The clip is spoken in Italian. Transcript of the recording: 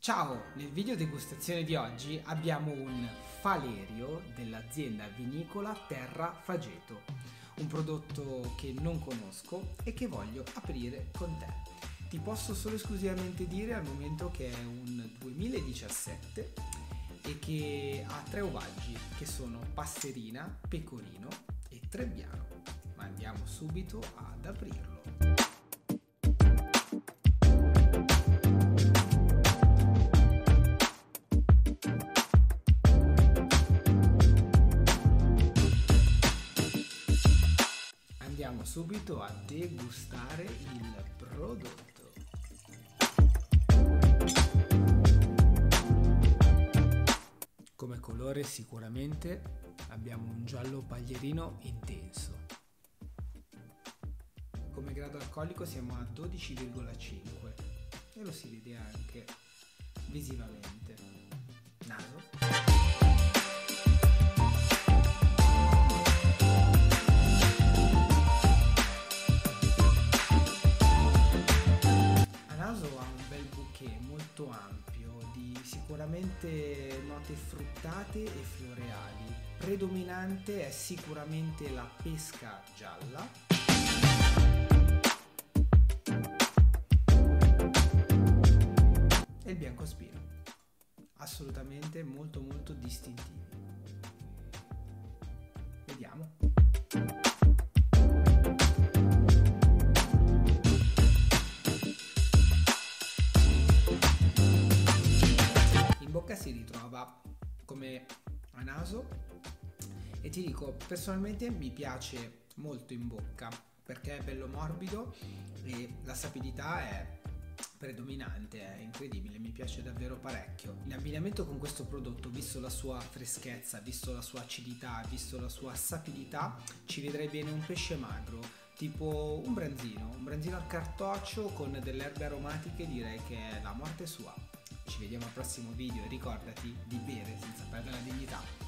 Ciao, nel video degustazione di oggi abbiamo un Falerio dell'azienda vinicola Terra Fageto, un prodotto che non conosco e che voglio aprire con te. Ti posso solo esclusivamente dire al momento che è un 2017 e che ha 3 ovaggi che sono Passerina, Pecorino e Trebbiano. Ma andiamo subito ad aprirlo. Andiamo subito a degustare il prodotto. Come colore sicuramente abbiamo un giallo paglierino intenso. Come grado alcolico siamo a 12,5 e lo si vede anche visivamente. Naso. Molto ampio, di sicuramente note fruttate e floreali. Predominante è sicuramente la pesca gialla e il biancospino, assolutamente molto distintivi. Vediamo. Si ritrova come a naso e ti dico, personalmente mi piace molto in bocca perché è bello morbido e la sapidità è predominante, è incredibile, mi piace davvero parecchio. In abbinamento con questo prodotto, visto la sua freschezza, visto la sua acidità, visto la sua sapidità, ci vedrei bene un pesce magro, tipo un branzino al cartoccio con delle erbe aromatiche, direi che è la morte sua. Ci vediamo al prossimo video e ricordati di bere senza perdere la dignità.